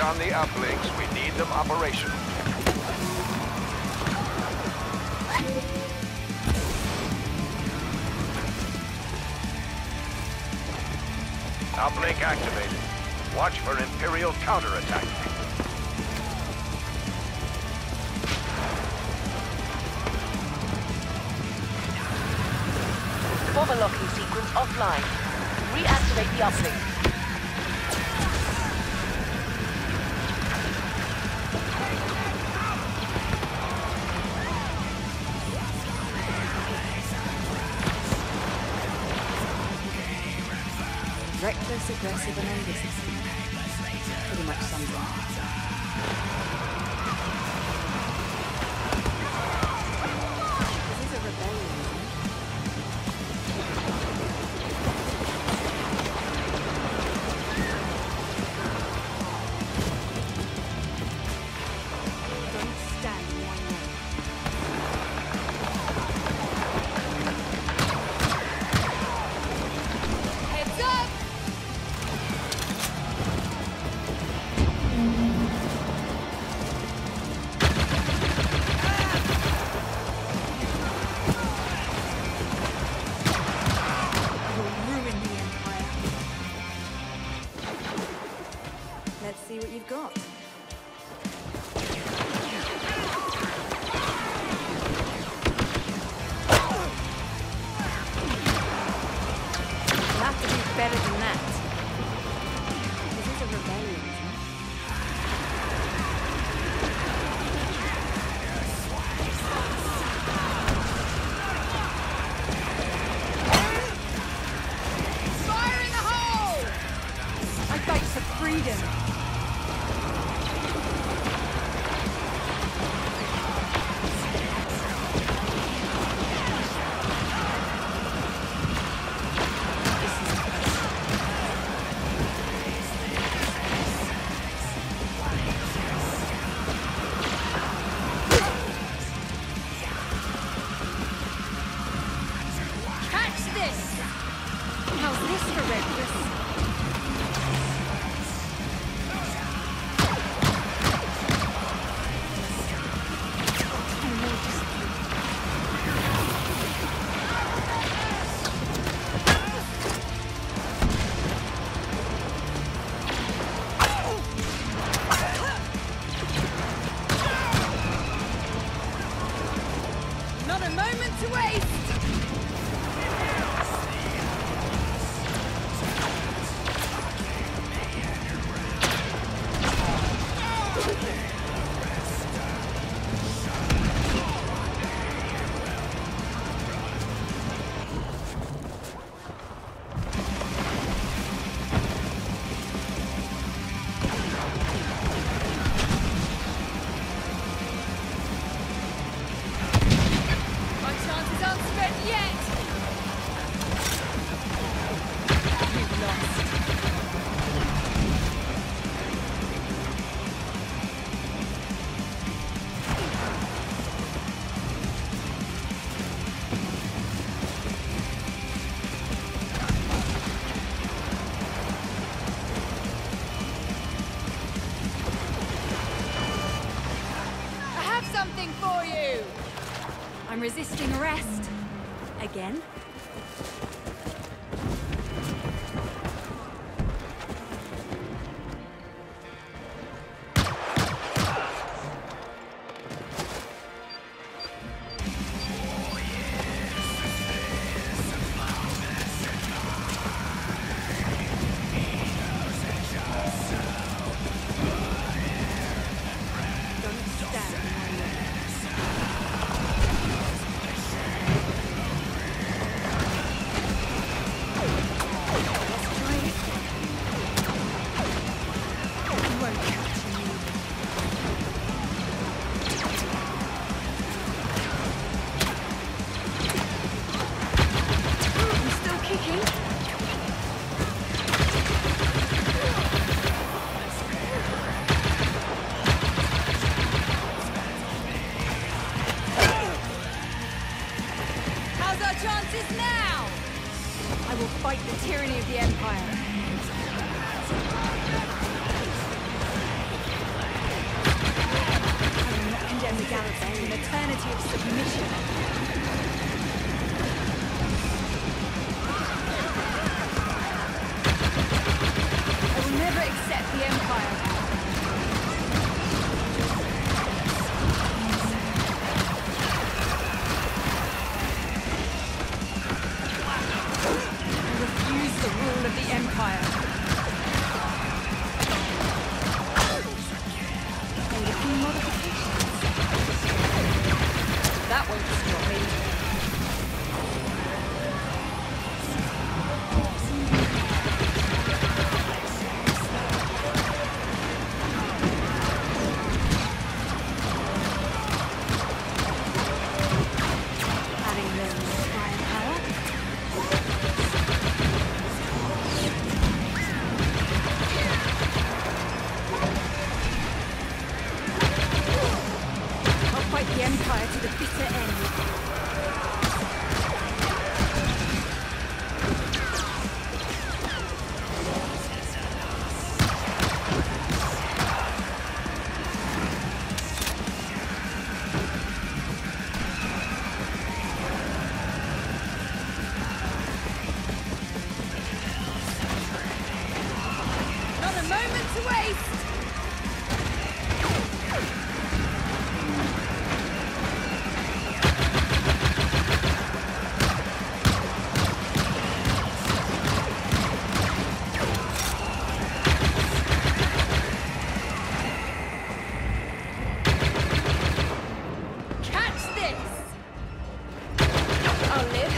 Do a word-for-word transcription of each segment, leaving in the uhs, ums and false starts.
on the uplinks. We need them operational. Uplink activated. Watch for Imperial counterattack. Bomber locking sequence offline. Reactivate the uplink. Reckless, aggressive, and undisciplined. Pretty much sums it up. This is a rebellion, isn't it? Don't stand in one way. Heads up! Let's see what you've got. You'll have to do better than that. This is a rebellion, isn't it? Fire in the hole! I fight for freedom. Catch this! How's this for reckless? Not a moment to waste! My chances aren't spent yet! You've lost. I have something for you! I'm resisting arrest. Again? Don't stand in my way. fight the tyranny of the Empire. identity of submission. I will never accept the Empire. I refuse the rule of the Empire. Made a few modifications. That won't stop me. Adding them firepower. I'll fight the Empire to the bitter end. Not a moment to waste! Catch this! I'll live.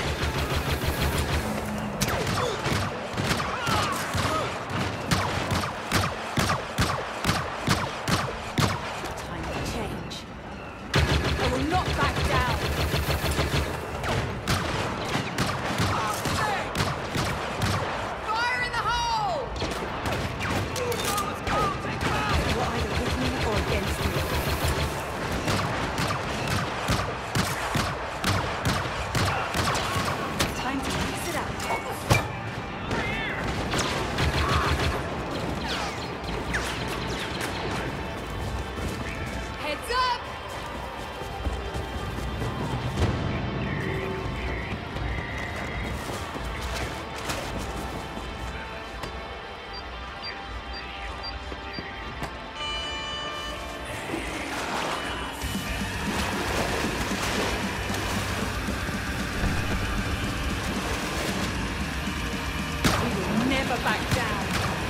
Time to change. I will not back down. Fire in the hole! You're either with me or against me. Time to mix it up. Heads up! We will never back down.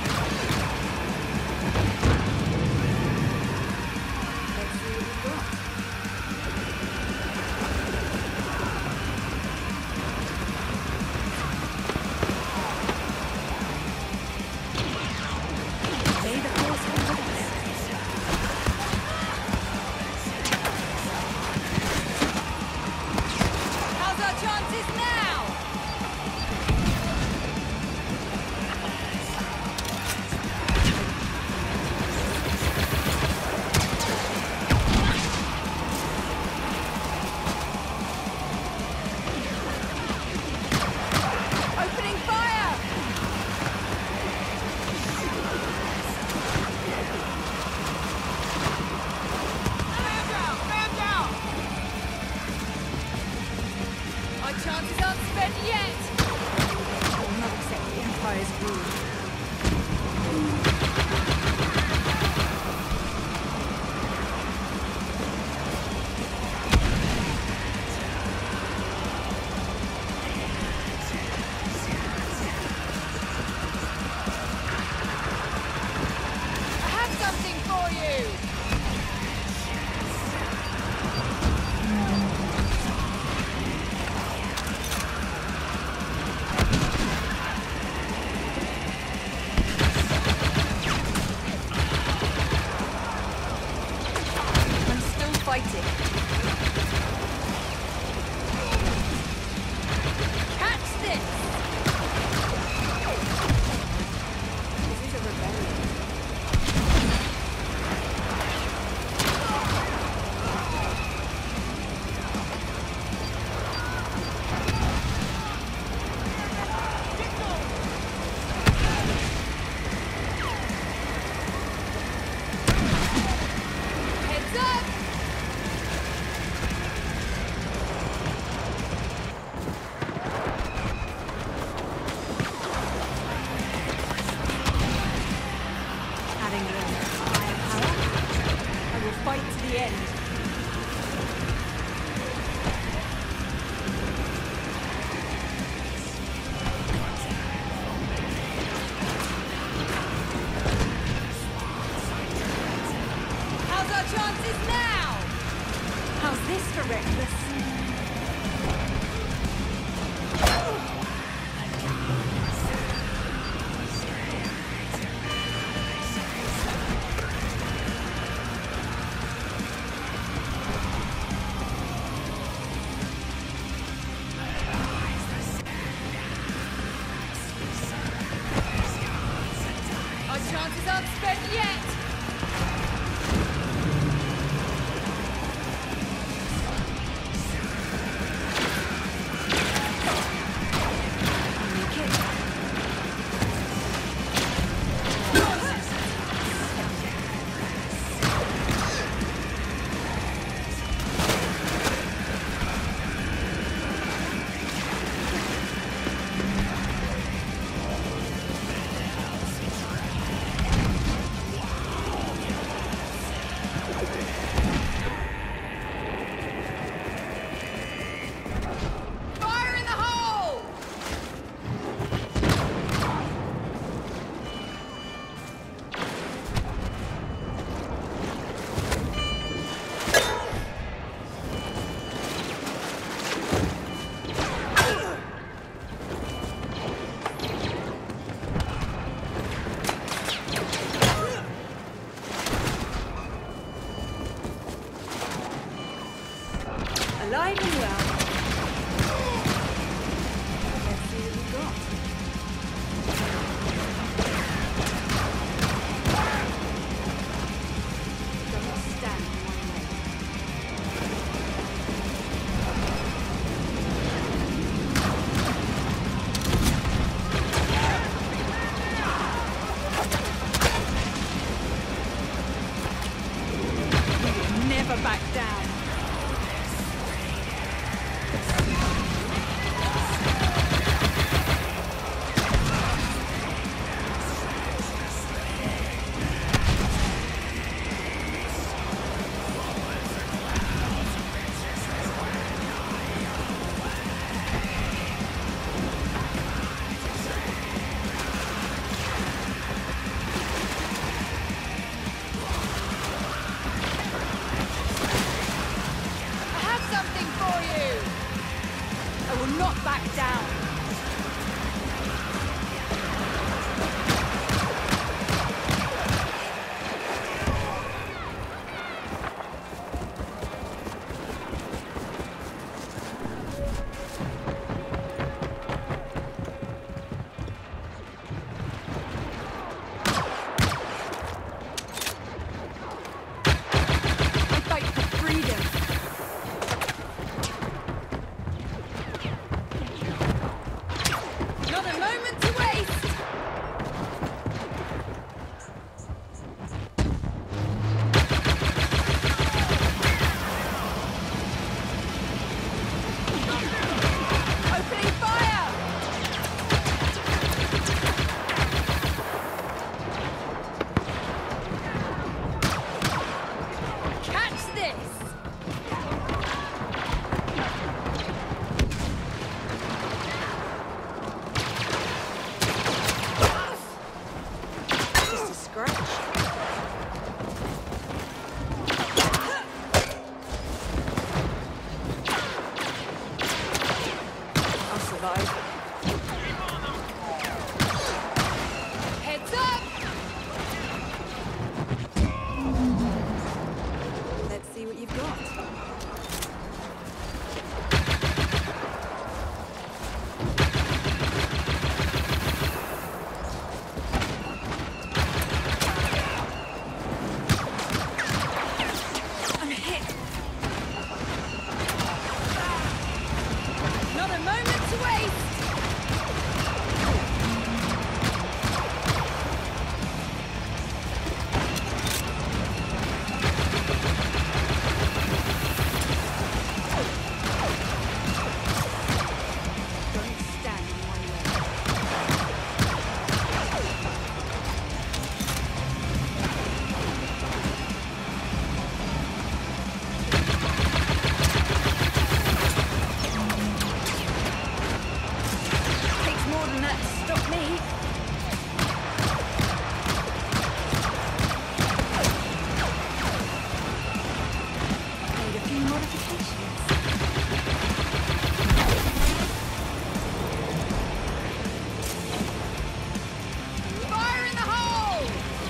Let's see what we've got. May the force be with us. How's our chances now? Opening fire! Man down! Man down! Our chances aren't spent yet! I will not accept the Empire's rule. I have something for you! I'm still fighting. Catch this! This is a rebellion. Heads up! end. How's our chances now? How's this for reckless? Our chances aren't spent yet! Make it. Fire in the hole! Alive and well. Let's see what we got. Don't stand in one way. We will never back down. I have something for you! I will not back down. I fight for freedom. modifications. Fire in the hole!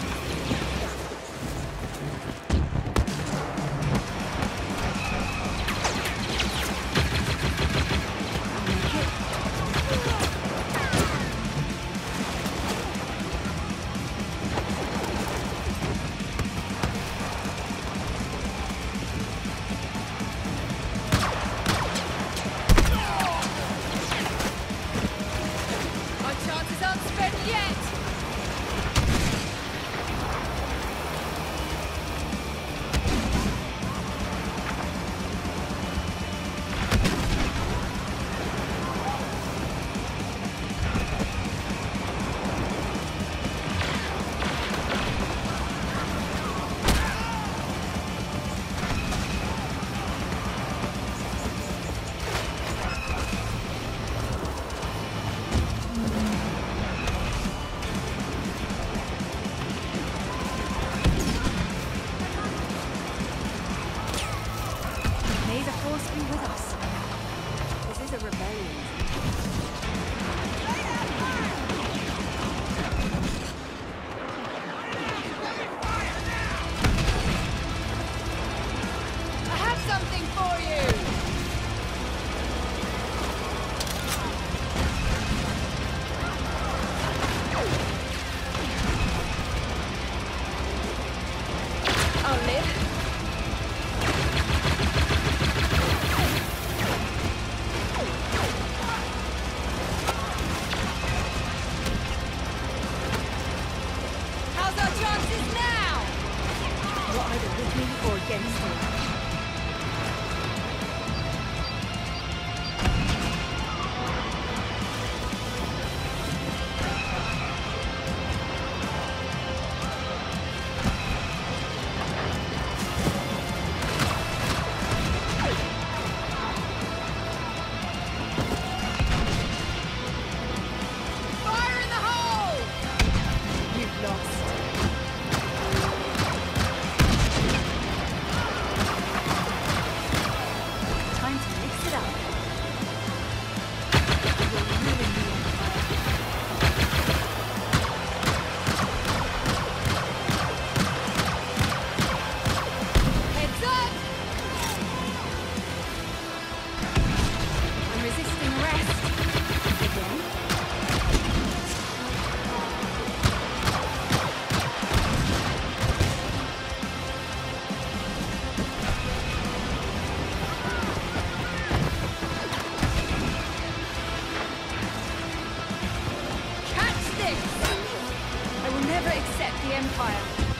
My chances aren't spent yet! May the force be with us. This is a rebellion. I have something for you! I'll live. How's our chances now? You're either with me or against me. Fire in the hole! You've lost. Time to mix it up. You will ruin the Empire. Heads up! I'm resisting arrest. Again? Catch this! I will never accept the Empire.